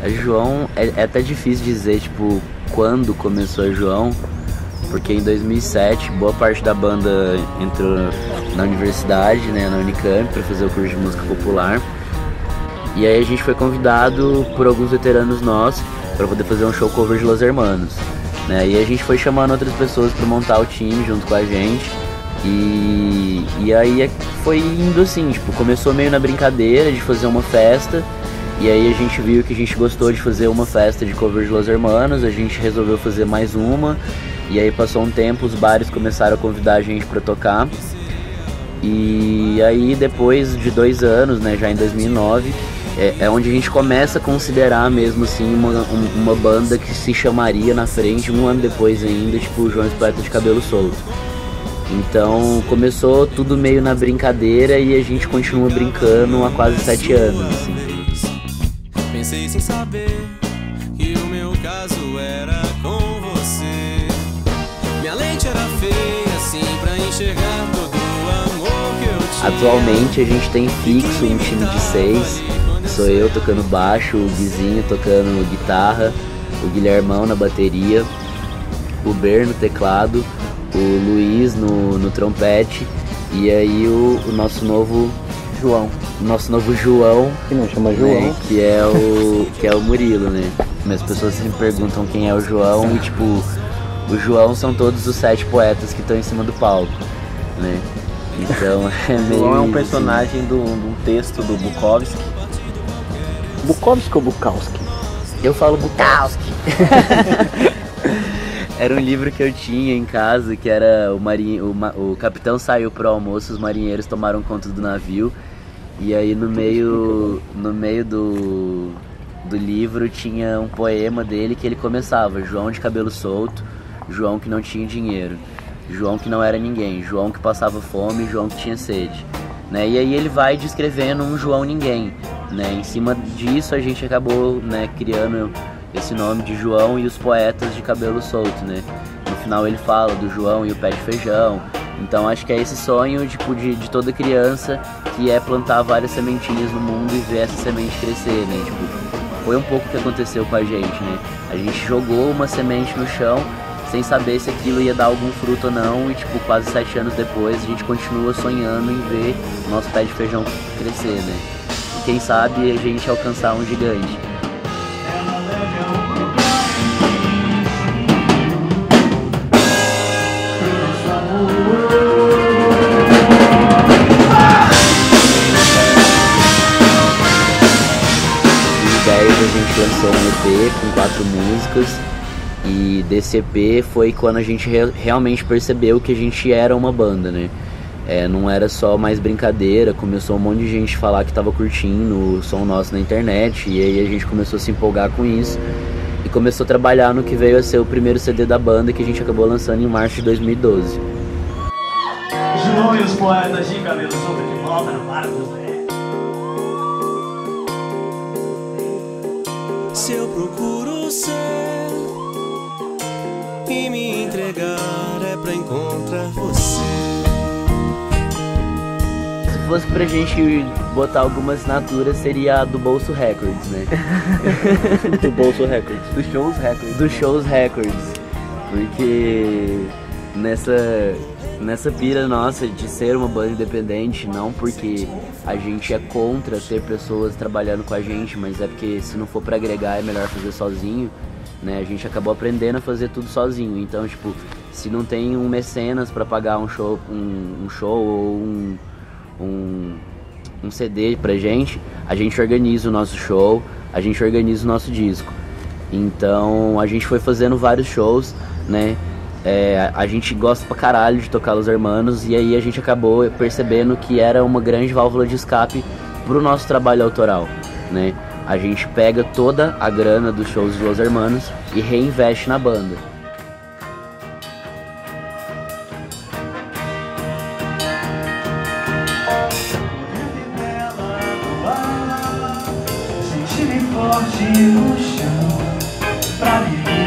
A João é até difícil dizer, tipo, quando começou a João, porque em 2007 boa parte da banda entrou na universidade, né, na Unicamp, para fazer o curso de música popular. E aí a gente foi convidado por alguns veteranos nossos para poder fazer um show cover de Los Hermanos, né? E a gente foi chamando outras pessoas para montar o time junto com a gente. E aí foi indo assim, tipo, começou meio na brincadeira de fazer uma festa. E aí a gente viu que a gente gostou de fazer uma festa de cover de Los Hermanos, a gente resolveu fazer mais uma. E aí passou um tempo, os bares começaram a convidar a gente para tocar. E aí depois de 2 anos, né, já em 2009, é onde a gente começa a considerar mesmo assim uma banda que se chamaria na frente, 1 ano depois ainda, tipo o João Poetas de Cabelo Solto. Então começou tudo meio na brincadeira e a gente continua brincando há quase 7 anos, assim. Pensei sem saber que o meu caso era com você. Minha lente era feia assim pra enxergar todo o amor que eu tinha. Atualmente a gente tem fixo um time de 6. Sou eu tocando baixo, o Guizinho tocando guitarra, o Guilhermão na bateria, o Ber no teclado, o Luiz no trompete e aí o nosso novo João. Nosso novo João, que não chama João, né, que é o Murilo, né? As pessoas sempre perguntam quem é o João e tipo, o João são todos os 7 poetas que estão em cima do palco, né? Então é meio. João é um personagem de um texto do Bukowski. Bukowski ou Bukowski? Eu falo Bukowski. Era um livro que eu tinha em casa, que era o capitão saiu pro almoço, os marinheiros tomaram conta do navio. E aí no meio do livro tinha um poema dele que ele começava: João de cabelo solto, João que não tinha dinheiro, João que não era ninguém, João que passava fome, João que tinha sede, né? E aí ele vai descrevendo um João ninguém, né? Em cima disso a gente acabou, né, criando esse nome de João e os poetas de cabelo solto, né? No final ele fala do João e o pé de feijão. Então acho que é esse sonho tipo, de toda criança, que é plantar várias sementinhas no mundo e ver essa semente crescer, né? Tipo, foi um pouco o que aconteceu com a gente, né? A gente jogou uma semente no chão sem saber se aquilo ia dar algum fruto ou não, e tipo, quase 7 anos depois a gente continua sonhando em ver o nosso pé de feijão crescer, né? E quem sabe a gente alcançar um gigante. A gente lançou um EP com 4 músicas e desse EP foi quando a gente realmente percebeu que a gente era uma banda, né? Não era só mais brincadeira, começou um monte de gente falar que tava curtindo o som nosso na internet e aí a gente começou a se empolgar com isso e começou a trabalhar no que veio a ser o primeiro CD da banda, que a gente acabou lançando em março de 2012. João e os poetas de cabelo solto de volta no barco. Se eu procuro ser e me entregar, é pra encontrar você. Se fosse pra gente botar alguma assinatura, seria a do Bolso Records, né? Do Bolso Records. Do Shows Records. Do Shows Records. Porque nessa pira nossa de ser uma banda independente, não porque a gente é contra ter pessoas trabalhando com a gente, mas é porque se não for pra agregar é melhor fazer sozinho, né? A gente acabou aprendendo a fazer tudo sozinho. Então, tipo, se não tem um mecenas pra pagar um show ou um CD pra gente, a gente organiza o nosso show, a gente organiza o nosso disco. Então a gente foi fazendo vários shows, né? A gente gosta pra caralho de tocar Los Hermanos, e aí a gente acabou percebendo que era uma grande válvula de escape pro nosso trabalho autoral, né? A gente pega toda a grana dos shows de Los Hermanos e reinveste na banda. Senti-me forte no chão pra viver.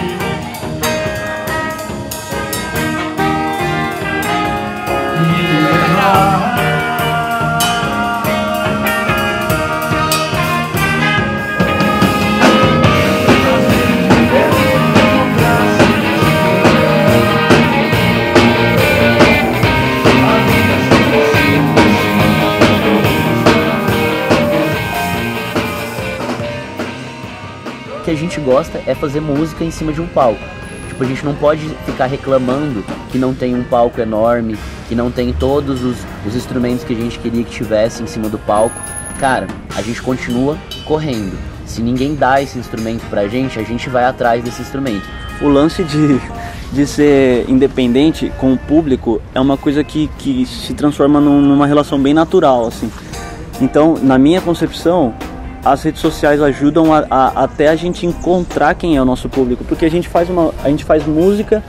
que a gente gosta é fazer música em cima de um palco. Tipo, a gente não pode ficar reclamando que não tem um palco enorme, que não tem todos os instrumentos que a gente queria que tivesse em cima do palco. Cara, a gente continua correndo. Se ninguém dá esse instrumento pra gente, a gente vai atrás desse instrumento. O lance de ser independente com o público é uma coisa que se transforma numa relação bem natural, assim. Então, na minha concepção, as redes sociais ajudam até a gente encontrar quem é o nosso público, porque a gente faz música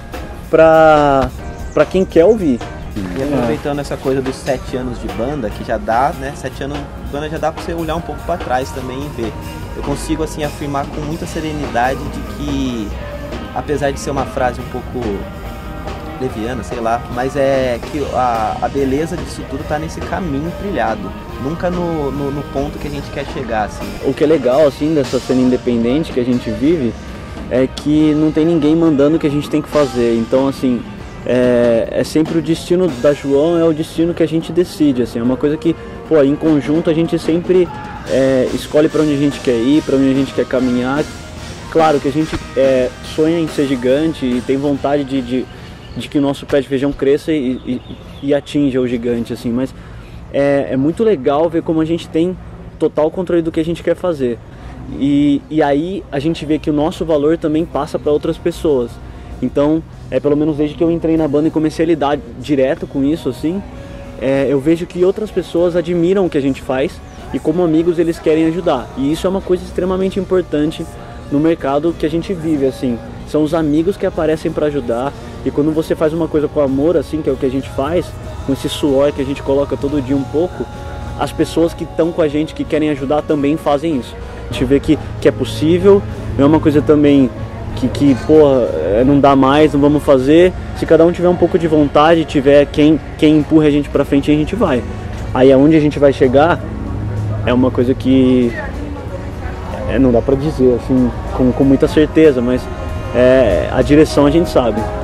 pra quem quer ouvir. E aproveitando essa coisa dos 7 anos de banda, que já dá, né, 7 anos de banda já dá pra você olhar um pouco pra trás também e ver. Eu consigo, assim, afirmar com muita serenidade de que, apesar de ser uma frase um pouco leviana, sei lá, mas é que a beleza disso tudo tá nesse caminho trilhado, nunca no ponto que a gente quer chegar, assim. O que é legal, assim, dessa cena independente que a gente vive é que não tem ninguém mandando o que a gente tem que fazer. Então, assim, é sempre o destino da João, é o destino que a gente decide, assim, é uma coisa que, pô, em conjunto a gente sempre escolhe para onde a gente quer ir, para onde a gente quer caminhar. Claro que a gente sonha em ser gigante e tem vontade de que o nosso pé de feijão cresça e atinja o gigante, assim, mas é muito legal ver como a gente tem total controle do que a gente quer fazer. E aí a gente vê que o nosso valor também passa para outras pessoas. Então, pelo menos desde que eu entrei na banda e comecei a lidar direto com isso, assim, eu vejo que outras pessoas admiram o que a gente faz e como amigos eles querem ajudar. E isso é uma coisa extremamente importante no mercado que a gente vive, assim. São os amigos que aparecem para ajudar, e quando você faz uma coisa com amor, assim, que é o que a gente faz, com esse suor que a gente coloca todo dia um pouco, as pessoas que estão com a gente, que querem ajudar, também fazem isso. A gente vê que é possível, não é uma coisa também que não dá mais, não vamos fazer. Se cada um tiver um pouco de vontade, tiver quem empurra a gente para frente, a gente vai. Aí aonde a gente vai chegar é uma coisa que não dá para dizer, assim, com muita certeza, mas a direção a gente sabe.